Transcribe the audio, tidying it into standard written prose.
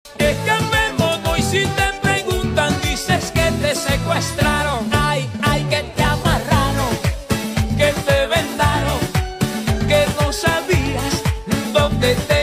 Es que me mono y si te preguntan dices que te secuestraron. Ay, ay, que te amarraron, que te vendaron, que no sabías dónde te